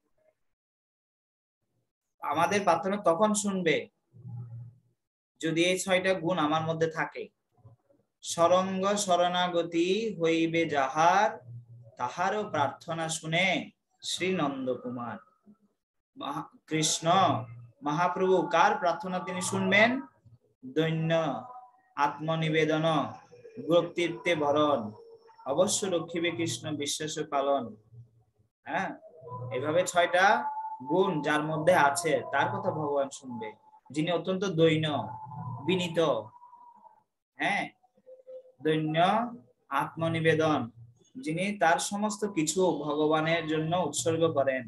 আমাদের প্রার্থনা তখন শুনবে যদি এই 6টা গুণ আমার মধ্যে থাকে। সরঙ্গ শরণাগতি হইবে যাহার, তাহারও প্রার্থনা শুনে শ্রী নন্দ কুমার। কৃষ্ণ মহাপ্রভু কার প্রার্থনা তিনি শুনবেন? দৈন্য আত্মনিবেদন, গোপতীর্থে বরণ, অবশ্য রক্ষিবে কৃষ্ণ, বিশ্বাস পালন। হ্যাঁ, এভাবে 6টা গুণ যার মধ্যে আছে তার কথা ভগবান শুনবে। যিনি অত্যন্ত দৈন্য, বিনীত, হ্যাঁ, দৈন্য আত্মনিবেদন, যিনি তার সমস্ত কিছু ভগবানের জন্য উৎসর্গ করেন।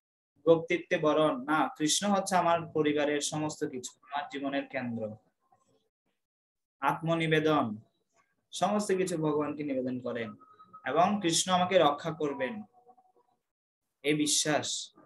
গোপতীর্থে বরণ, না, কৃষ্ণ হচ্ছে আমার পরিবারের সমস্ত কিছু, আমার জীবনের কেন্দ্র। আত্মনিবেদন, সমস্ত কিছু ভগবানকে নিবেদন করেন এবং কৃষ্ণ আমাকে রক্ষা করবেন এই বিশ্বাস।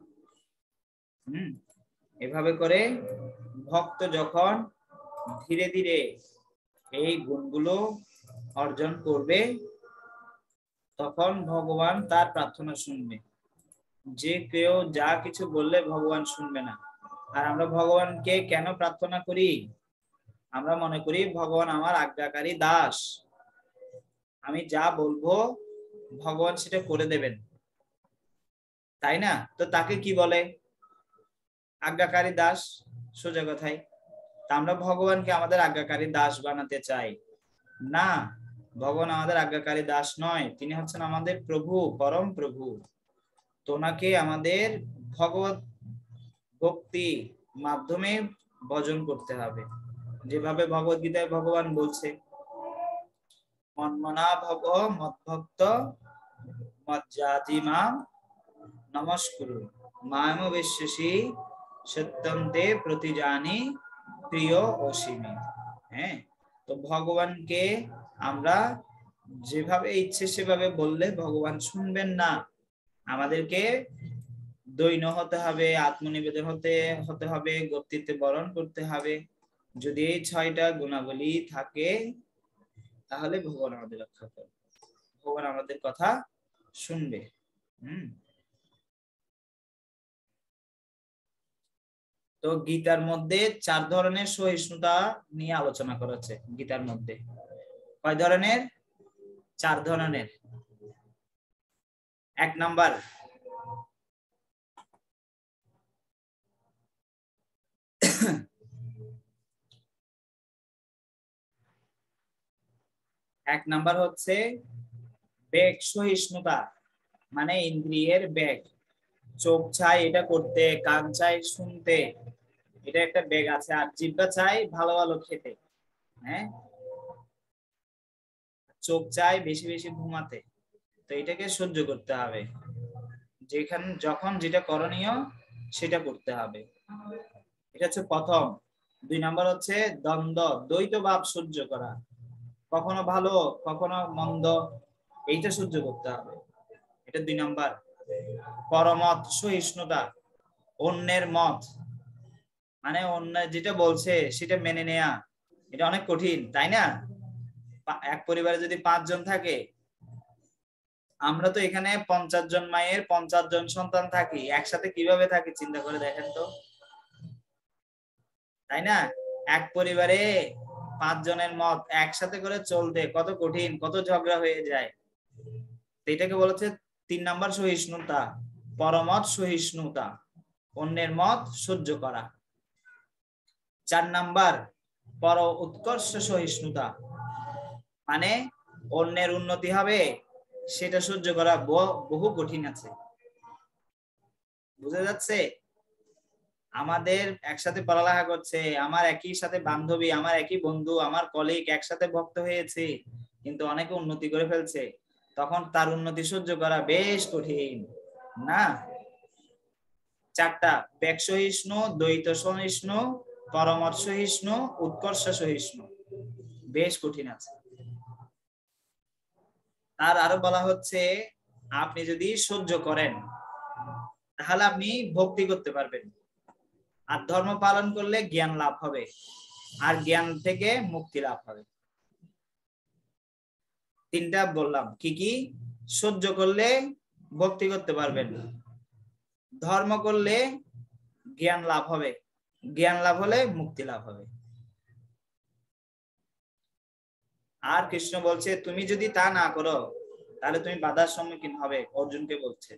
এভাবে করে ভক্ত যখন ধীরে ধীরে এই গুণগুলো অর্জন করবে তখন ভগবান তার প্রার্থনা শুনবে। যে কেউ যা কিছু বললে ভগবান শুনবে না। আর আমরা ভগবানকে কেন প্রার্থনা করি? আমরা মনে করি ভগবান আমার আজ্ঞাকারী দাস, আমি যা বলবো ভগবান সেটা করে দেবেন, তাই না? তো তাকে কি বলে? আজ্ঞাকারী দাস, সোজা কথাই। আমরা ভগবানকে আমাদের আজ্ঞাকারী দাস বানাতে চাই না। ভগবান আমাদের আজ্ঞাকারী দাস নয়, তিনি হচ্ছেন আমাদের প্রভু, পরম প্রভু। তো ওনাকে আমাদের ভগবত ভক্তি মাধ্যমে ভজন করতে হবে, যেভাবে ভগবত গীতায় ভগবান বলছে, মন্মনা ভব মদ্ভক্ত মজ্জাতিমাম নমস্কুরু মাম বিশ্বাসী সত্যম তে প্রতিজানি প্রিয় অসীমি। হ্যাঁ, তো ভগবানকে আমরা যেভাবে ইচ্ছে সেভাবে বললে ভগবান শুনবেন না। আমাদেরকে দৈন্য হতে হবে, আত্মনিবেদন হতে হবে, কর্তৃত্বে বরণ করতে হবে। যদি এই 6টা গুণাবলী থাকে তাহলে ভগবান আমাদের রক্ষা করবে, ভগবান আমাদের কথা শুনবে। তো গীতার মধ্যে 4 ধরনের সহিষ্ণুতা নিয়ে আলোচনা করা হচ্ছে। গীতার মধ্যে কয় ধরনের? 4 ধরনের। 1 নাম্বার, হচ্ছে বেগ সহিষ্ণুতা, মানে ইন্দ্রিয়ের বেগ। চোখ চাই এটা করতে, কান চাই শুনতে, এটা একটা বেগ আছে। আর জিহ্বা চাই ভালো ভালো খেতে, হ্যাঁ, চোখ চাই বেশি বেশি ঘুমাতে। তো এটাকে সহ্য করতে হবে, যেখানে যখন যেটা করণীয় সেটা করতে হবে। এটা হচ্ছে প্রথম। 2 নাম্বার হচ্ছে দ্বন্দ্ব, দ্বৈত ভাব সহ্য করা, কখনো ভালো কখনো মন্দ, এইটা সহ্য করতে হবে। এটা 2 নাম্বার। পরমত সহিষ্ণুতা, অন্যের মত, মানে অন্য যেটা বলছে সেটা মেনে নেয়া, এটা অনেক কঠিন, তাই না? এক পরিবারে যদি 5 জন থাকে, আমরা তো এখানে 50 জন মায়ের 50 জন সন্তান থাকি, একসাথে কিভাবে থাকি চিন্তা করে দেখেন তো, তাই না? এক পরিবারে 5 জনের মত একসাথে করে চলতে কত কঠিন, কত ঝগড়া হয়ে যায়। এটাকে বলেছে 3 নাম্বার সহিষ্ণুতা, পরমত সহিষ্ণুতা, অন্যের মত সহ্য করা। 4 নাম্বার পর উৎকর্ষ সহিষ্ণুতা, মানে অন্যের উন্নতি হবে সেটা সহ্য করা বহু কঠিন আছে। বুঝা যাচ্ছে? আমাদের একসাথে পড়ালেখা করছে, আমার একই সাথে বান্ধবী, আমার একই বন্ধু, আমার কলিগ একসাথে ভক্ত হয়েছে, কিন্তু অনেকে উন্নতি করে ফেলছে, তখন তার উন্নতি সহ্য করা বেশ কঠিন না? 4টা, বেগ সহিষ্ণু, দ্বৈত সহিষ্ণু, পরমত সহিষ্ণু, উৎকর্ষ সহিষ্ণু, বেশ কঠিন আছে। আর আরো বলা হচ্ছে আপনি যদি সহ্য করেন তাহলে আপনি ভক্তি করতে পারবেন, আর ধর্ম পালন করলে জ্ঞান লাভ হবে, আর জ্ঞান থেকে মুক্তি লাভ হবে। 3টা বললাম, কি কি? সহ্য করলে ভক্তি করতে পারবেন, ধর্ম করলে জ্ঞান লাভ হবে, জ্ঞান লাভ হলে মুক্তি লাভ হবে। আর কৃষ্ণ বলছে তুমি যদি তা না করো তাহলে তুমি বাধার সম্মুখীন হবে, অর্জুনকে বলছে।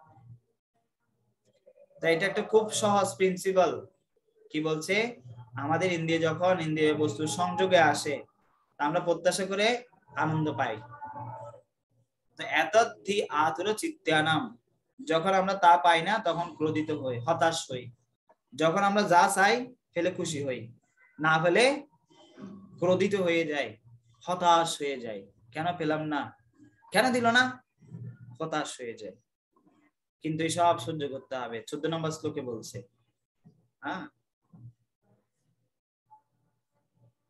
তাই এটা একটা খুব সহজ প্রিন্সিপাল। কি বলছে? আমাদের ইন্দ্রিয় যখন ইন্দ্রিয় বস্তু সংযোগে আসে আমরা প্রত্যাশা করে আনন্দ পাই। তো এতদ্ধি আতুর চিত্তানাম, যখন আমরা তা পাই না তখন ক্রোধিত হই, হতাশ হই। যখন আমরা যা চাই ফেলে খুশি হই, না ফেলে ক্রোধিত হয়ে যাই, হতাশ হয়ে যাই, কেন পেলাম না, কেন দিল না, হতাশ হয়ে যায়। কিন্তু এসব সহ্য করতে হবে। 14 নম্বর শ্লোকে বলছে, হ্যাঁ,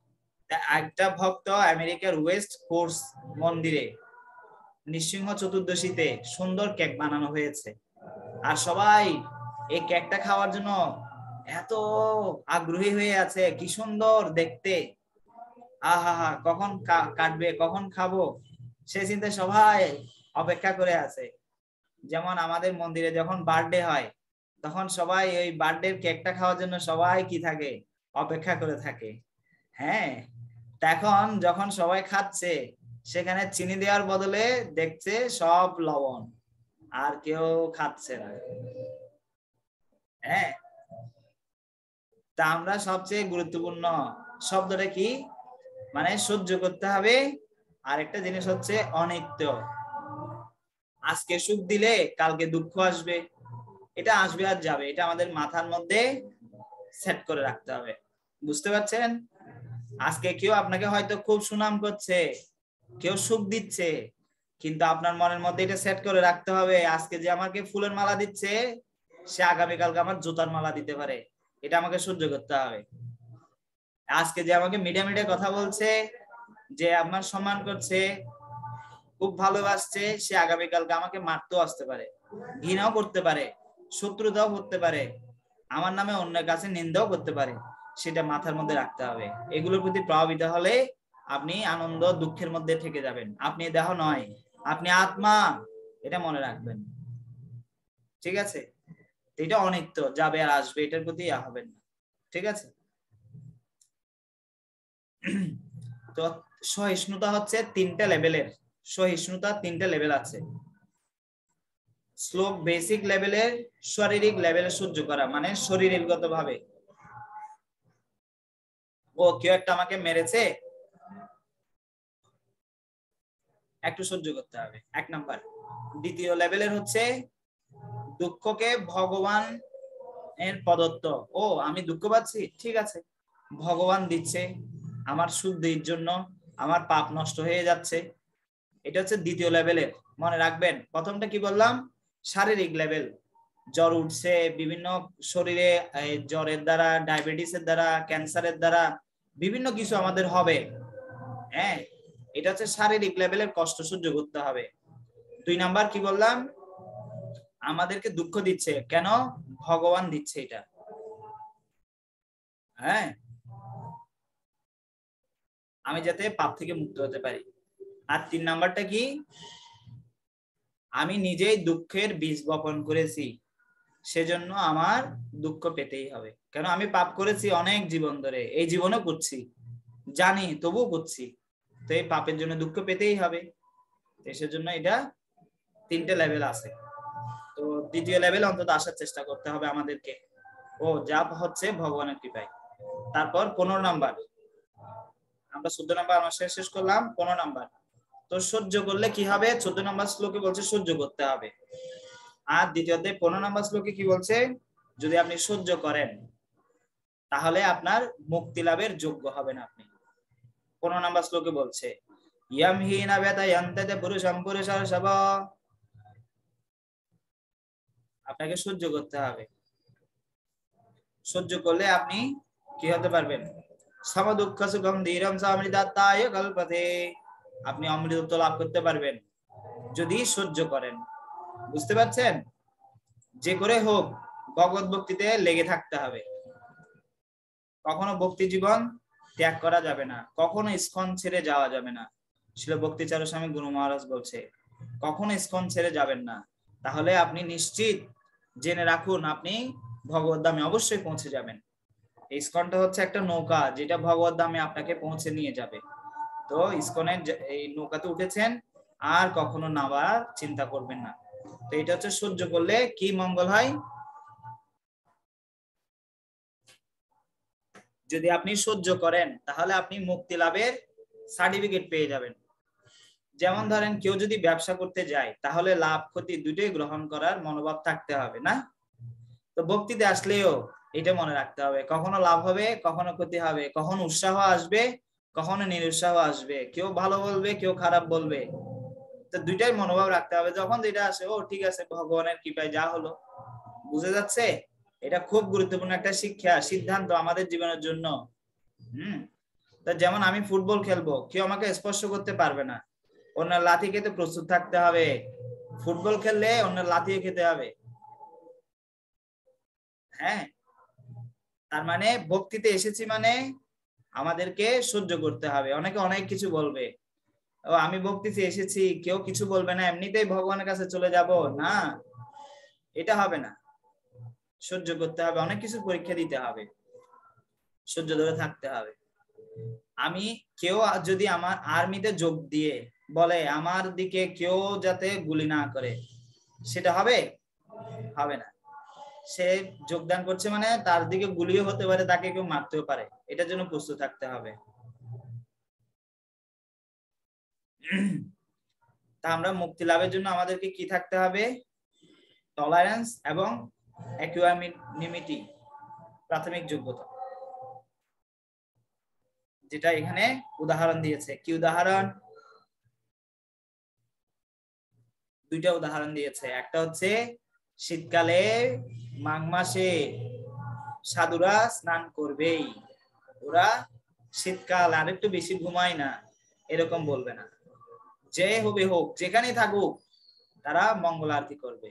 একটা ভক্ত আমেরিকার ওয়েস্ট কোর্স মন্দিরে নৃসিংহ চতুর্দশীতে সুন্দর কেক বানানো হয়েছে, আর সবাই এই কেকটা খাওয়ার জন্য এত আগ্রহী হয়ে আছে, কি সুন্দর দেখতে, আহা কখন কাটবে, কখন খাবো, সে চিন্তা সবাই অপেক্ষা করে আছে। যেমন আমাদের মন্দিরে যখন বার্থডে হয় তখন সবাই ওই বার্থডে কেকটা খাওয়ার জন্য সবাই কি থাকে, অপেক্ষা করে থাকে। হ্যাঁ, এখন যখন সবাই খাচ্ছে সেখানে চিনি দেওয়ার বদলে দেখছে সব লবণ, আর কেউ খাচ্ছে না। হ্যাঁ, তা আমরা সবচেয়ে গুরুত্বপূর্ণ শব্দটা কি, মানে সহ্য করতে হবে। আর একটা জিনিস হচ্ছে অনিত্য। আজকে সুখ দিলে কালকে দুঃখ আসবে, এটা আসবে আর যাবে, এটা আমাদের মাথার মধ্যে সেট করে রাখতে হবে। বুঝতে পারছেন? আজকে কেউ আপনাকে হয়তো খুব সুনাম করছে, কেউ সুখ দিচ্ছে, কিন্তু আপনার মনের মধ্যে এটা সেট করে রাখতে হবে, আজকে যে আমাকে ফুলের মালা দিচ্ছে সে আগামীকালকে আমার জুতার মালা দিতে পারে, এটা আমাকে সহ্য করতে হবে। আজকে যে আমাকে মিডিয়া মিডিয়া কথা বলছে, যে আপনার সম্মান করছে, খুব ভালোবাসছে, সে আগামীকালকে আমাকে মারতেও আসতে পারে, ঘৃণাও করতে পারে, শত্রুতাও করতে পারে, আমার নামে অন্যের কাছে নিন্দাও করতে পারে, সেটা মাথার মধ্যে রাখতে হবে। এগুলোর প্রতি প্রভাবিত হলে আপনি আনন্দ দুঃখের মধ্যে থেকে যাবেন। আপনি দেহ নয়, আপনি আত্মা, এটা মনে রাখবেন। ঠিক আছে? এটা অনিত্য, যাবে আর আসবে, এটার প্রতি হবেন না। ঠিক আছে? তো সহিষ্ণুতা হচ্ছে তিনটা লেভেলের, সহিষ্ণুতা তিনটা লেভেল আছে। শ্লোক বেসিক লেভেলের, শারীরিক লেভেলে সহ্য করা, মানে শরীরগত ভাবে, ও কেউ একটা আমাকে মেরেছে, একটু সহ্য করতে হবে, 1 নাম্বার। দ্বিতীয় লেভেলের হচ্ছে দুঃখকে ভগবান এর প্রদত্ত, ও আমি দুঃখ পাচ্ছি, ঠিক আছে, ভগবান দিচ্ছে আমার শুদ্ধির জন্য, আমার পাপ নষ্ট হয়ে যাচ্ছে, এটা হচ্ছে দ্বিতীয় লেভেলের। মনে রাখবেন, প্রথমটা কি বললাম, শারীরিক লেভেল, জ্বর উঠছে, বিভিন্ন শরীরে জ্বরের দ্বারা, ডায়াবেটিসের দ্বারা, ক্যান্সারের দ্বারা বিভিন্ন কিছু আমাদের হবে। হ্যাঁ, এটা হচ্ছে শারীরিক লেভেলের কষ্ট সহ্য করতে হবে। 2 নাম্বার কি বললাম, আমাদেরকে দুঃখ দিচ্ছে, কেন, ভগবান দিচ্ছে এটা। হ্যাঁ, আমি যাতে পাপ থেকে মুক্ত হতে পারি। আর 3 নাম্বারটা কি, আমি নিজেই দুঃখের বীজ বপন করেছি, সেজন্য আমার দুঃখ পেতেই হবে, কেন আমি পাপ করেছি অনেক জীবন ধরে, এই জীবনেও করছি, জানি তবুও করছি, তো এই পাপের জন্য দুঃখ পেতেই হবে। সেজন্য এটা 3টে লেভেল আছে। তো দ্বিতীয় লেভেল অন্তত আসার চেষ্টা করতে হবে আমাদেরকে, ও যা হচ্ছে ভগবানের কৃপায়। তারপর 15 নাম্বার, আমরা 14 নাম্বার আমার শেষ করলাম, 15 নাম্বার, তো সহ্য করলে কি হবে, 14 নাম্বার শ্লোকে বলছে সহ্য করতে হবে। আর দ্বিতীয়তে 15 নাম্বার শ্লোকে কি বলছে, যদি আপনি সহ্য করেন তাহলে আপনার মুক্তি লাভের যোগ্য হবেন আপনি। 15 নাম্বার শ্লোকে বলছে, ইয়ম হীনা ব্যথায়ন্তে পুরুষম পুরুষার্ষভ, আপনাকে সহ্য করতে হবে। সহ্য করলে আপনি কি হতে পারবেন, সম দুঃখ সুখম ধীরম সমৃদ্ধায় কল্পতে, আপনি অমৃতত্ব লাভ করতে পারবেন যদি সহ্য করেন। বুঝতে পারছেন? যে করে হোক ভগবত ভক্তিতে লেগে থাকতে হবে, কখনো ভক্তি জীবন ত্যাগ করা যাবে না, কখনো ইস্কন ছেড়ে যাওয়া যাবে না। শিল ভক্তিচারক স্বামী গুরু মহারাজ বলছে কখনো ইস্কন ছেড়ে যাবেন না, তাহলে আপনি নিশ্চিত জেনে রাখুন আপনি ভগবত ধামে অবশ্যই পৌঁছে যাবেন। ইস্কনটা হচ্ছে একটা নৌকা, যেটা ভগবত ধামে আপনাকে পৌঁছে নিয়ে যাবে। তো ইস্কনের এই নৌকাতে উঠেছেন, আর কখনো নামার চিন্তা করবেন না। তো এটা হচ্ছে সহ্য করলে কি মঙ্গল হয়, যদি আপনি সহ্য করেন তাহলে আপনি মুক্তি লাভের সার্টিফিকেট পেয়ে যাবেন। যেমন ধরেন কেউ যদি ব্যবসা করতে যায় তাহলে লাভ ক্ষতি দুটোই গ্রহণ করার মনোভাব থাকতে হবে না? তো ভক্তিতে আসলেও এটা মনে রাখতে হবে, কখনো লাভ হবে, কখনো ক্ষতি হবে, কখনো উৎসাহ আসবে, কখনো নিরুৎসাহ আসবে, কেউ ভালো বলবে, কেউ খারাপ বলবে, তো দুইটাই মনোভাব রাখতে হবে। যখন যেটা আসে, ও ঠিক আছে, ভগবানের কৃপায় যা হলো। বুঝে যাচ্ছে? এটা খুব গুরুত্বপূর্ণ একটা শিক্ষা, সিদ্ধান্ত আমাদের জীবনের জন্য। তা যেমন আমি ফুটবল খেলবো, কেউ আমাকে স্পর্শ করতে পারবে না, অন্যের লাথি খেতে প্রস্তুত থাকতে হবে। ফুটবল খেললে অন্যের লাথিও খেতে হবে। হ্যাঁ, তার মানে ভক্তিতে এসেছি মানে আমাদেরকে সহ্য করতে হবে। অনেকে অনেক কিছু বলবে, ও আমি ভক্তিতে এসেছি, কেউ কিছু বলবে না, এমনিতেই ভগবানের কাছে চলে যাব, না, এটা হবে না। সহ্য করতে হবে, অনেক কিছু পরীক্ষা দিতে হবে, সহ্য ধরে থাকতে হবে। আমি কেউ যদি আমার আর্মিতে যোগ দিয়ে বলে আমার দিকে কেউ যাতে গুলি না করে, সেটা হবে? হবে না। সে যোগদান করছে মানে তার দিকে গুলিও হতে পারে, তাকে কেউ মারতেও পারে, এটার জন্য প্রস্তুত থাকতে হবে। তা আমরা মুক্তি লাভের জন্য আমাদেরকে কি থাকতে হবে? টলারেন্স এবং ইকুয়ানিমিটি, প্রাথমিক যোগ্যতা, যেটা এখানে উদাহরণ দিয়েছে। কি উদাহরণ? দুইটা উদাহরণ দিয়েছে। একটা হচ্ছে শীতকালে মাঘ মাসে সাধুরা স্নান করবেই, ওরা শীতকাল আর একটু বেশি ঘুমায় না, এরকম বলবে না। যে হবে হোক, যেখানে থাকুক, তারা মঙ্গল আরতি করবে।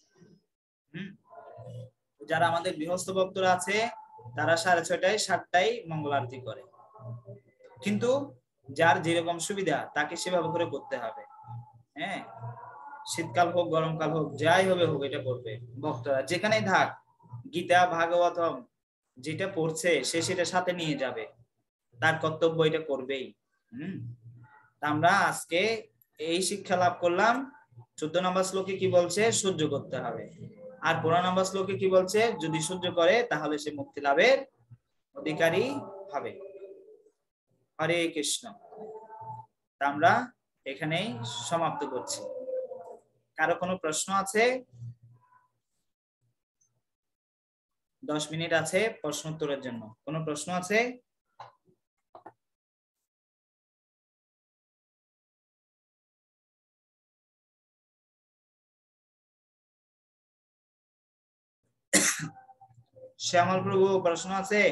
যারা আমাদের গৃহস্থ ভক্তরা আছে, তারা 6:30 7টায় মঙ্গল আরতি করে। কিন্তু যার যেরকম সুবিধা তাকে সেভাবে করে করতে হবে। হ্যাঁ, শীতকাল হোক গরমকাল হোক, যাই হবে হোক, এটা করবে। ভক্তরা যেখানেই থাক, গীতা ভাগবতম যেটা পড়ছে সে সেটা সাথে নিয়ে যাবে, তার কর্তব্য এটা করবেই। আমরা আজকে এই শিক্ষা লাভ করলাম। 14 নম্বর শ্লোকে কি বলছে? সহ্য করতে হবে। আর 15 নম্বর শ্লোকে কি বলছে? যদি সহ্য করে তাহলে সে মুক্তি লাভের অধিকারী হবে। হরে কৃষ্ণ। আমরা এখানেই সমাপ্ত করছি। কারো কোনো প্রশ্ন আছে? 10 মিনিট আছে প্রশ্ন উত্তরের জন্য। কোনো প্রশ্ন আছে? শ্যামল প্রভু, প্রশ্ন আছে?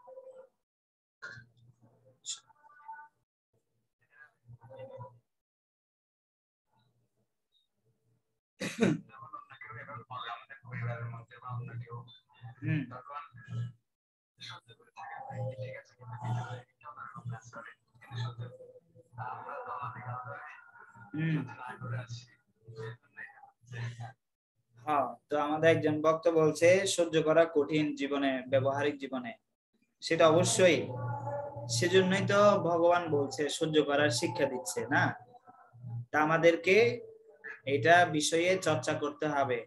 হ্যাঁ, তো আমাদের একজন ভক্ত বলছে সহ্য করা কঠিন জীবনে, ব্যবহারিক জীবনে। সেটা অবশ্যই, সেজন্যই তো ভগবান বলছে সহ্য করার শিক্ষা দিচ্ছে না। তা আমাদেরকে এটা বিষয়ে চর্চা করতে হবে।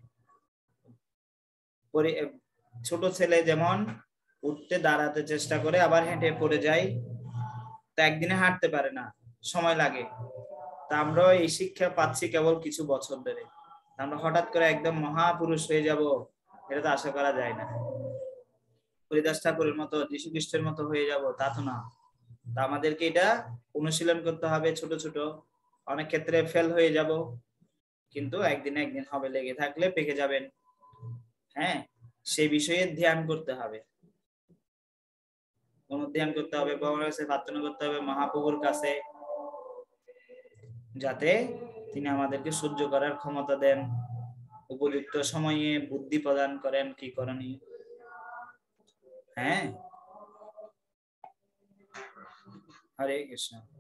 ছোট ছেলে যেমন উঠতে দাঁড়াতে চেষ্টা করে আবার হেঁটে পড়ে যায়, তা একদিনে হাঁটতে পারে না, সময় লাগে। তা আমরা এই শিক্ষা পাচ্ছি কেবল কিছু বছর ধরে। আমরা হঠাৎ করে একদম মহাপুরুষ হয়ে যাব, এটা তো আশা করা যায় না। হরিদাস ঠাকুরের মতো, যীশু খ্রিস্টের মতো হয়ে যাব, তা তো না। তা আমাদেরকে এটা অনুশীলন করতে হবে ছোট ছোট। অনেক ক্ষেত্রে ফেল হয়ে যাব, কিন্তু একদিন একদিন হবে, লেগে থাকলে পেকে যাবেন। হ্যাঁ, সেই বিষয়ে ধ্যান করতে হবে, অনুধ্যান করতে হবে, ভগবানের কাছে প্রার্থনা করতে হবে, মহাপ্রভুর কাছে, যাতে তিনি আমাদেরকে সহ্য করার ক্ষমতা দেন, উপযুক্ত সময়ে বুদ্ধি প্রদান করেন কি করণীয়। হ্যাঁ, হরে কৃষ্ণ।